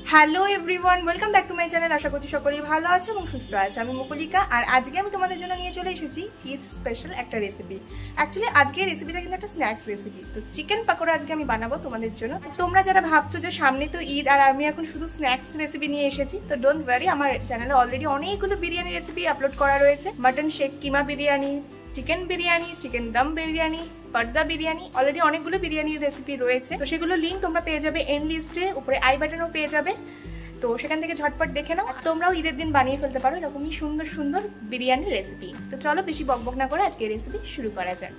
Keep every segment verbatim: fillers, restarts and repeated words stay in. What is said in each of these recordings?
Hello everyone, welcome back to my channel. আশা করছি সকলেই ভালো আছে এবং সুস্থ আছে। আমি মুকুলিকা, আর আজকে আমি তোমাদের জন্য নিয়ে চলে এসেছি ঈদ স্পেশাল একটা রেসিপি। অ্যাকচুয়ালি আজকের রেসিপিটা কিন্তু একটা স্ন্যাক্স রেসিপি। তো চিকেন পাকোড়া আজকে আমি বানাবো তোমাদের জন্য। তোমরা যারা ভাবছো যে সামনে তো ঈদ আর আমি এখন শুধু স্ন্যাক্স রেসিপি নিয়ে এসেছি, তো ডোন্ট ওয়ারি, আমার চ্যানেলে অলরেডি অনেকগুলো বিরিয়ানি রেসিপি আপলোড করা রয়েছে। Mutton seekh keema biryani, chicken biryani, chicken dum biryani, পর্দা বিরিয়ানি, অলরেডি অনেকগুলো বিরিয়ানির রেসিপি রয়েছে। তো সেগুলো লিঙ্ক তোমরা পেয়ে যাবে এন্ড লিস্টে, উপরে আই বাটনেও পেয়ে যাবে। তো সেখান থেকে ঝটপট দেখে নাও, তোমরাও ঈদের দিন বানিয়ে ফেলতে পারো এরকমই সুন্দর সুন্দর বিরিয়ানির রেসিপি। তো চলো বেশি বকবক না করে আজকে রেসিপি শুরু করা যাক।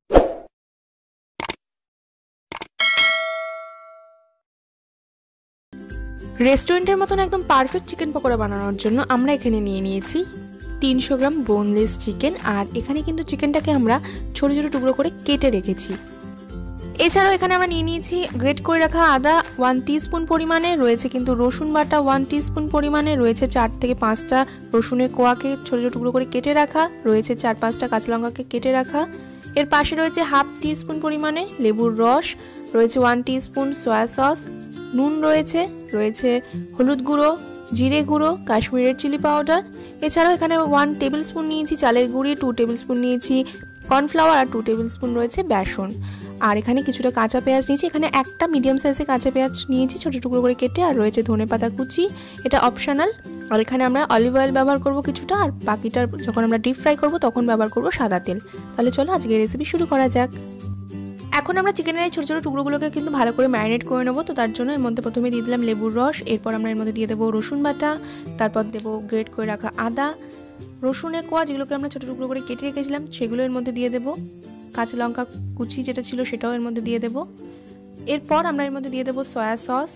রেস্টুরেন্টের মতন একদম পারফেক্ট চিকেন পকোড়া বানানোর জন্য আমরা এখানে নিয়ে নিয়েছি তিনশো গ্রাম বোনলেস চিকেন, আর এখানে কিন্তু চিকেনটাকে আমরা ছোট ছোট টুকরো করে কেটে রেখেছি। এছাড়াও এখানে আমরা নিয়ে নিয়েছি গ্রেট করে রাখা আদা ওয়ান টিস্পুন পরিমাণে, রয়েছে কিন্তু রসুন বাটা ওয়ান টিস্পুন পরিমাণে, রয়েছে চার থেকে পাঁচটা রসুনের কোয়াকে ছোট ছোট টুকরো করে কেটে রাখা, রয়েছে চার পাঁচটা কাঁচা লঙ্কাকে কেটে রাখা। এর পাশে রয়েছে হাফ টিস্পুন পরিমাণে লেবুর রস, রয়েছে ওয়ান টিস্পুন সয়া সস, নুন রয়েছে, রয়েছে হলুদ গুঁড়ো, জিরে গুঁড়ো, কাশ্মীরের চিলি পাউডার। এছাড়াও এখানে ওয়ান টেবিল স্পুন নিয়েছি চালের গুঁড়ি, টু টেবিল স্পুন নিয়েছি কর্নফ্লাওয়ার, আর টু টেবিল স্পুন রয়েছে বেসন। আর এখানে কিছুটা কাঁচা পেঁয়াজ নিয়েছি, এখানে একটা মিডিয়াম সাইজে কাঁচা পেঁয়াজ নিয়েছি ছোটো টুকরো করে কেটে, আর রয়েছে ধনে পাতা কুচি, এটা অপশনাল। আর এখানে আমরা অলিভ অয়েল ব্যবহার করব কিছুটা, আর বাকিটার যখন আমরা ডিপ ফ্রাই করব তখন ব্যবহার করব সাদা তেল। তাহলে চলো আজকে রেসিপি শুরু করা যাক। এখন আমরা চিকেনের এই ছোটো ছোটো টুকরোগুলোকে কিন্তু ভালো করে ম্যারিনেট করে নেবো। তো তার জন্য এর মধ্যে প্রথমে দিয়ে দিলাম লেবুর রস, এরপর আমরা এর মধ্যে দিয়ে দেবো রসুন বাটা, তারপর দেবো গ্রেট করে রাখা আদা, রসুনের কোয়া যেগুলোকে আমরা ছোটো টুকরো করে কেটে রেখেছিলাম সেগুলো এর মধ্যে দিয়ে দেবো, কাঁচা লঙ্কা কুচি যেটা ছিল সেটাও এর মধ্যে দিয়ে দেব। এরপর আমরা এর মধ্যে দিয়ে দেব সয়া সস,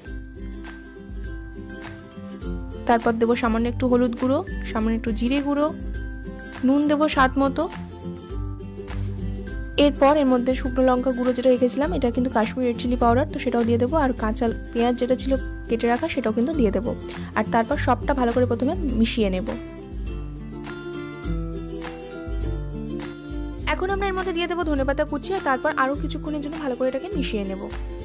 তারপর দেব সামান্য একটু হলুদ গুঁড়ো, সামান্য একটু জিরে গুঁড়ো, নুন দেব স্বাদ মতো। এরপর এর মধ্যে শুকনো লঙ্কা গুঁড়ো যেটা রেখেছিলাম এটা কিন্তু কাশ্মীরের চিলি পাউডার, তো সেটাও দিয়ে দেবো, আর কাঁচা পেঁয়াজ যেটা ছিল কেটে রাখা সেটাও কিন্তু দিয়ে দেবো। আর তারপর সবটা ভালো করে প্রথমে মিশিয়ে নেব। এখন আমরা এর মধ্যে দিয়ে দেবো ধনেপাতা কুচি, আর তারপর আরও কিছুক্ষণের জন্য ভালো করে এটাকে মিশিয়ে নেব।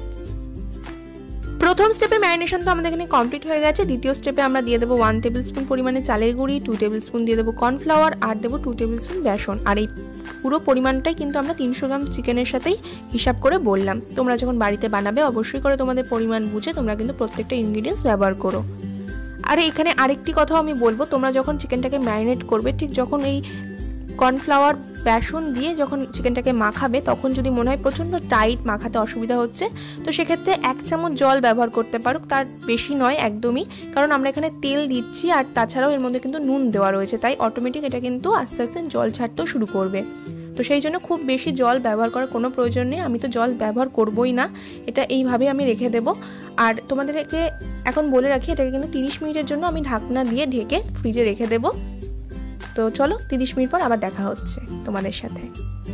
প্রথম স্টেপে ম্যারিনেশন তো আমাদের এখানে কমপ্লিট হয়ে গেছে। দ্বিতীয় স্টেপে আমরা দিয়ে দেবো ওয়ান টেবিল স্পুন পরিমাণে চালের গুঁড়ি, টু টেবিল স্পুন দিয়ে দেবো কর্নফ্লাওয়ার, আর দেবো টু টেবিল স্পুন বেসন। আর এই পুরো পরিমাণটাই কিন্তু আমরা তিনশো গ্রাম চিকেনের সাথেই হিসাব করে বললাম। তোমরা যখন বাড়িতে বানাবে অবশ্যই করে তোমাদের পরিমাণ বুঝে তোমরা কিন্তু প্রত্যেকটা ইনগ্রিডিয়েন্টস ব্যবহার করো। আর এখানে আরেকটি কথাও আমি বলবো, তোমরা যখন চিকেনটাকে ম্যারিনেট করবে, ঠিক যখন এই কর্নফ্লাওয়ার বেসন দিয়ে যখন চিকেনটাকে মাখাবে তখন যদি মনে হয় প্রচণ্ড টাইট মাখাতে অসুবিধা হচ্ছে, তো সেক্ষেত্রে এক চামচ জল ব্যবহার করতে পারো, তার বেশি নয় একদমই, কারণ আমরা এখানে তেল দিচ্ছি আর তাছাড়াও এর মধ্যে কিন্তু নুন দেওয়া রয়েছে, তাই অটোমেটিক এটা কিন্তু আস্তে আস্তে জল ছাড়তেও শুরু করবে। তো সেই জন্য খুব বেশি জল ব্যবহার করার কোনো প্রয়োজন নেই, আমি তো জল ব্যবহার করবই না, এটা এইভাবেই আমি রেখে দেব। আর তোমাদেরকে এখন বলে রাখি, এটাকে কিন্তু তিরিশ মিনিটের জন্য আমি ঢাকনা দিয়ে ঢেকে ফ্রিজে রেখে দেবো। তো চলো তিরিশ মিনিট পর আবার দেখা হচ্ছে তোমাদের সাথে।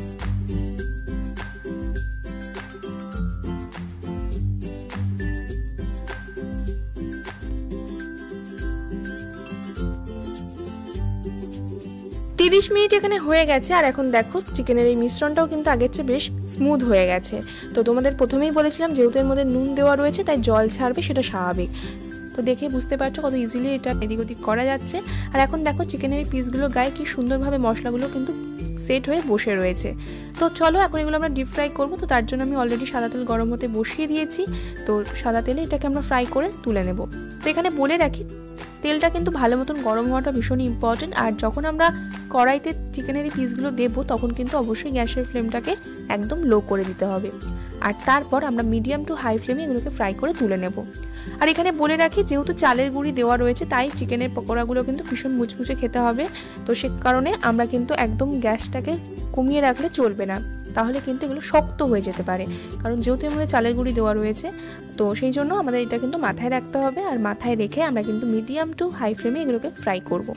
তিরিশ মিনিট এখানে হয়ে গেছে, আর এখন দেখো চিকেনের এই মিশ্রণটাও কিন্তু আগের চেয়ে বেশ স্মুথ হয়ে গেছে। তো তোমাদের প্রথমেই বলেছিলাম যেহেতু এর মধ্যে নুন দেওয়া রয়েছে তাই জল ছাড়বে, সেটা স্বাভাবিক। তো দেখে বুঝতে পারছো কত ইজিলি এটা এদিক ওদিক করা যাচ্ছে। আর এখন দেখো চিকেনের এই পিসগুলো গায়ে কি সুন্দরভাবে মশলাগুলো কিন্তু সেট হয়ে বসে রয়েছে। তো চলো এখন এগুলো আমরা ডিপ ফ্রাই করবো। তো তার জন্য আমি অলরেডি সাদা তেল গরম হতে বসিয়ে দিয়েছি, তো সাদা তেলে এটাকে আমরা ফ্রাই করে তুলে নেব। তো এখানে বলে রাখি, তেলটা কিন্তু ভালো মতন গরম হওয়াটা ভীষণ ইম্পর্টেন্ট। আর যখন আমরা কড়াইতে চিকেনের এই পিসগুলো দেবো তখন কিন্তু অবশ্যই গ্যাসের ফ্লেমটাকে একদম লো করে দিতে হবে, আর তারপর আমরা মিডিয়াম টু হাই ফ্লেমে এগুলোকে ফ্রাই করে তুলে নেব। আর এখানে বলে রাখি, যেহেতু চালের গুঁড়ি দেওয়া রয়েছে তাই চিকেনের পকোড়াগুলো কিন্তু ভীষণ মুচমুচে খেতে হবে। তো সে কারণে আমরা কিন্তু একদম গ্যাসটাকে কমিয়ে রাখলে চলবে না, তাহলে কিন্তু এগুলো শক্ত হয়ে যেতে পারে, কারণ যেহেতু এর মধ্যে চালের গুঁড়ি দেওয়া রয়েছে। তো সেই জন্য আমাদের এটা কিন্তু মাথায় রাখতে হবে, আর মাথায় রেখে আমরা কিন্তু মিডিয়াম টু হাই ফ্লেমে এগুলোকে ফ্রাই করব।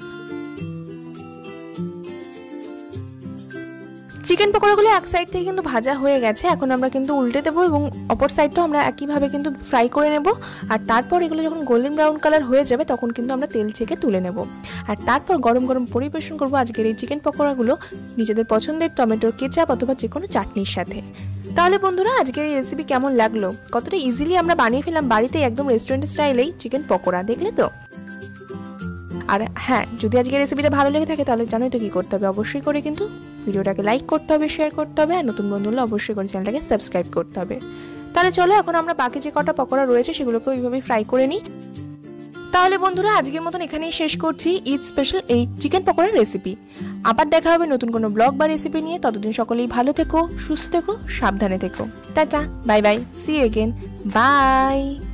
চিকেন পকোড়াগুলো এক সাইড থেকে কিন্তু ভাজা হয়ে গেছে, এখন আমরা কিন্তু উল্টে দেবো এবং অপর সাইডটাও আমরা একইভাবে কিন্তু ফ্রাই করে নেব। আর তারপর এগুলো যখন গোল্ডেন ব্রাউন কালার হয়ে যাবে তখন কিন্তু আমরা তেল ছেঁকে তুলে নেব। আর তারপর গরম গরম পরিবেশন করবো আজকের এই চিকেন পকোড়াগুলো নিজেদের পছন্দের টমেটোর কেচাপ অথবা যে কোনো চাটনির সাথে। তাহলে বন্ধুরা আজকের এই রেসিপি কেমন লাগলো, কতটা ইজিলি আমরা বানিয়ে ফেললাম বাড়িতে একদম রেস্টুরেন্ট স্টাইলেই চিকেন পকোড়া, দেখলে তো? আর হ্যাঁ, যদি আজকের রেসিপিটা ভালো লেগে থাকে তাহলে জানোই তো কি করতে হবে, অবশ্যই করে কিন্তু ভিডিওটাকে লাইক করতে হবে, শেয়ার করতে হবে, আর নতুন বন্ধু হলে অবশ্যই করে চ্যানেলটাকে সাবস্ক্রাইব করতে হবে। তাহলে চলো এখন আমরা বাকি যে কটা পকোড়া রয়েছে সেগুলোকে ওইভাবেই ফ্রাই করে নিই। তাহলে বন্ধুরা আজকের মতন এখানেই শেষ করছি ঈদ স্পেশাল এই চিকেন পকোড়ার রেসিপি। আবার দেখা হবে নতুন কোনো ব্লগ বা রেসিপি নিয়ে। ততদিন সকলেই ভালো থেকো, সুস্থ থেকো, সাবধানে থেকো। Tata, bye bye, see you again, by.